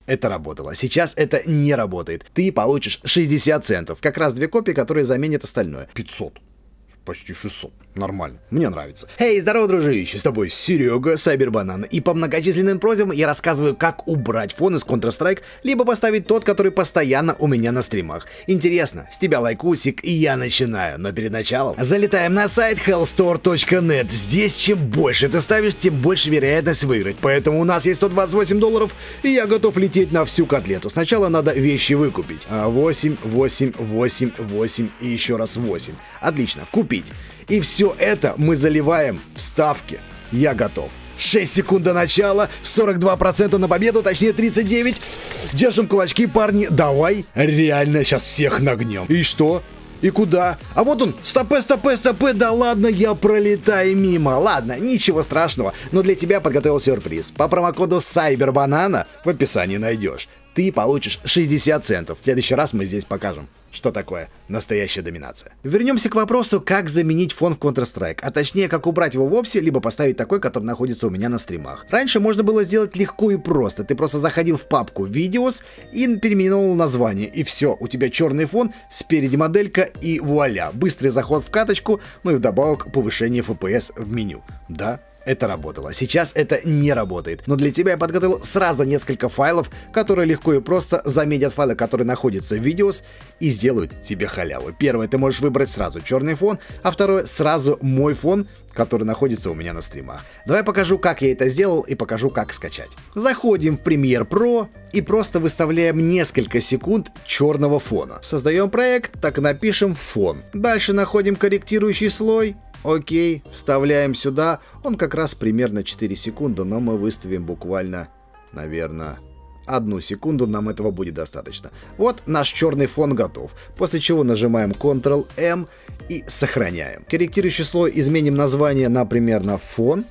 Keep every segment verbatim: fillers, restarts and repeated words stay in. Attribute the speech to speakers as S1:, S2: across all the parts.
S1: это работало. Сейчас это не работает. Ты получишь шестьдесят центов. Как раз две копии, которые заменят остальное. пятьсот. Почти шестьсот. Нормально. Мне нравится. Эй, здорово, дружище. С тобой Серега, Сайбербанан. И по многочисленным просьбам я рассказываю, как убрать фон из Counter-Strike, либо поставить тот, который постоянно у меня на стримах. Интересно, с тебя лайкусик, и я начинаю. Но перед началом залетаем на сайт hellstore точка нет. Здесь чем больше ты ставишь, тем больше вероятность выиграть. Поэтому у нас есть сто двадцать восемь долларов, и я готов лететь на всю котлету. Сначала надо вещи выкупить. восемь, восемь, восемь, восемь и еще раз восемь. Отлично, купить. И все это мы заливаем в ставки. Я готов. шесть секунд до начала, сорок два процента на победу, точнее тридцать девять. Держим кулачки, парни. Давай, реально сейчас всех нагнем. И что? И куда? А вот он, стопэ, стопэ, стопэ, да ладно, я пролетаю мимо. Ладно, ничего страшного, но для тебя подготовил сюрприз. По промокоду Сайбербанана в описании найдешь. Ты получишь шестьдесят центов. В следующий раз мы здесь покажем, что такое настоящая доминация. Вернемся к вопросу, как заменить фон в Counter-Strike, а точнее, как убрать его вовсе, либо поставить такой, который находится у меня на стримах. Раньше можно было сделать легко и просто. Ты просто заходил в папку Videos и переименовал название, и все, у тебя черный фон, спереди моделька и вуаля. Быстрый заход в каточку, ну и вдобавок повышение эф пи эс в меню. Да? Это работало. Сейчас это не работает. Но для тебя я подготовил сразу несколько файлов, которые легко и просто заменят файлы, которые находятся в Videos, и сделают тебе халяву. Первое, ты можешь выбрать сразу черный фон, а второе, сразу мой фон, который находится у меня на стримах. Давай покажу, как я это сделал, и покажу, как скачать. Заходим в Premiere Pro и просто выставляем несколько секунд черного фона. Создаем проект, так и напишем фон. Дальше находим корректирующий слой. Окей, вставляем сюда. Он как раз примерно четыре секунды, но мы выставим буквально, наверное, одну секунду. Нам этого будет достаточно. Вот наш черный фон готов. После чего нажимаем контрол эм и сохраняем. Корректирующий слой изменим название, например, на фон.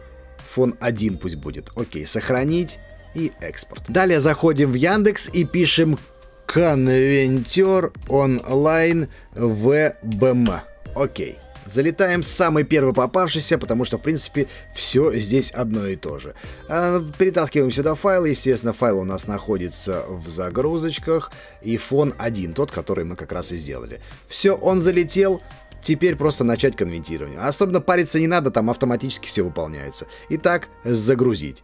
S1: Фон один пусть будет. Окей, сохранить и экспорт. Далее заходим в Яндекс и пишем Конвентер онлайн вэ бэ эм. Окей. Залетаем с самой первой попавшейся, потому что, в принципе, все здесь одно и то же. А, перетаскиваем сюда файлы. Естественно, файл у нас находится в загрузочках. И фон один, тот, который мы как раз и сделали. Все, он залетел. Теперь просто начать конвертирование. Особенно париться не надо, там автоматически все выполняется. Итак, загрузить.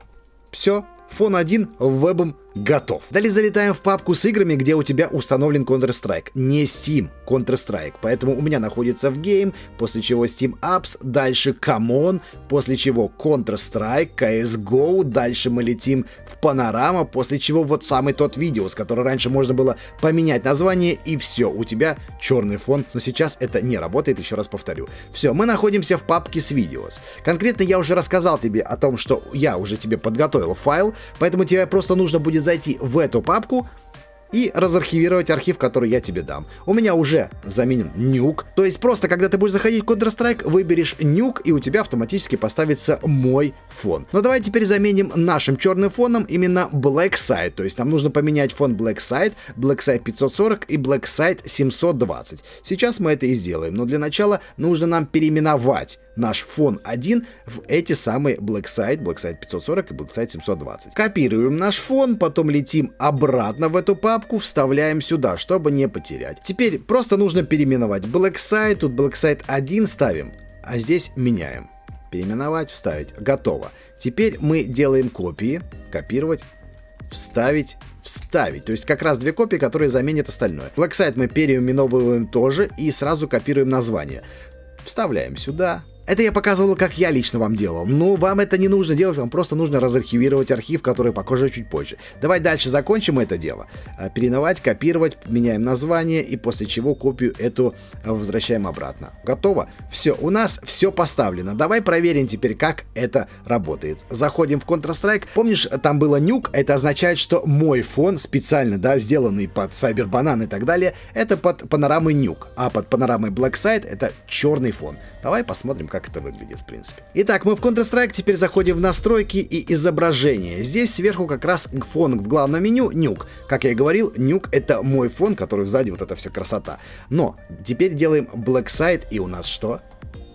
S1: Все. Фон один вебом готов. Далее залетаем в папку с играми, где у тебя установлен Counter-Strike. Не Steam, Counter-Strike. Поэтому у меня находится в Game, после чего Steam Apps, дальше Common, после чего Counter-Strike, си эс го, дальше мы летим в Панорама, после чего вот самый тот видео, с которого раньше можно было поменять название, и все, у тебя черный фон. Но сейчас это не работает, еще раз повторю. Все, мы находимся в папке с Videos. Конкретно я уже рассказал тебе о том, что я уже тебе подготовил файл, поэтому тебе просто нужно будет зайти в эту папку и разархивировать архив, который я тебе дам. У меня уже заменен нюк. То есть просто, когда ты будешь заходить в Counter-Strike, выберешь нюк, и у тебя автоматически поставится мой фон. Но давай теперь заменим нашим черным фоном именно Black Side. То есть нам нужно поменять фон Black Side, Black Side пятьсот сорок и Black Side семьсот двадцать. Сейчас мы это и сделаем. Но для начала нужно нам переименовать наш фон один в эти самые Black Side, Black Side пятьсот сорок и Black Side семьсот двадцать. Копируем наш фон, потом летим обратно в эту папку, вставляем сюда, чтобы не потерять. Теперь просто нужно переименовать Black Side, тут Black Side один ставим, а здесь меняем. Переименовать, вставить. Готово. Теперь мы делаем копии, копировать, вставить, вставить. То есть как раз две копии, которые заменят остальное. Black Side мы переименовываем тоже и сразу копируем название. Вставляем сюда. Это я показывал, как я лично вам делал, но вам это не нужно делать, вам просто нужно разархивировать архив, который покажу чуть позже. Давай дальше закончим это дело. Переименовать, копировать, меняем название, и после чего копию эту возвращаем обратно. Готово? Все, у нас все поставлено. Давай проверим теперь, как это работает. Заходим в Counter-Strike. Помнишь, там было нюк, это означает, что мой фон, специально, да, сделанный под Сайбербанан и так далее, это под панорамой нюк, а под панорамой Black Side это черный фон. Давай посмотрим, как это выглядит, в принципе. Итак, мы в Counter-Strike, теперь заходим в настройки и изображение. Здесь сверху как раз фон в главном меню нюк. Как я и говорил, нюк это мой фон, который сзади вот эта вся красота. Но теперь делаем Black Side, и у нас что?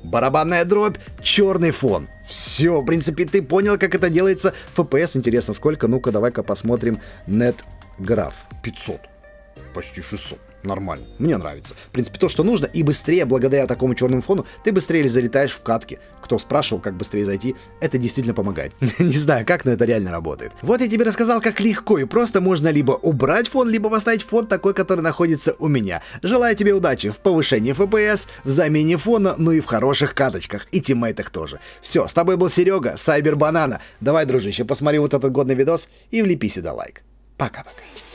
S1: барабанная дробь, черный фон. Все, в принципе, ты понял, как это делается. эф пи эс интересно сколько? Ну-ка, давай-ка посмотрим. NetGraph. пятьсот. Почти шестьсот. Нормально. Мне нравится. В принципе, то, что нужно. И быстрее, благодаря такому черному фону, ты быстрее залетаешь в катки. Кто спрашивал, как быстрее зайти, это действительно помогает. Не знаю, как, но это реально работает. Вот я тебе рассказал, как легко и просто можно либо убрать фон, либо поставить фон такой, который находится у меня. Желаю тебе удачи в повышении эф пи эс, в замене фона, ну и в хороших каточках. И тиммейтах тоже. Все, с тобой был Серега, Сайбер Банана. Давай, дружище, посмотри вот этот годный видос и влепи сюда лайк. Пока-пока.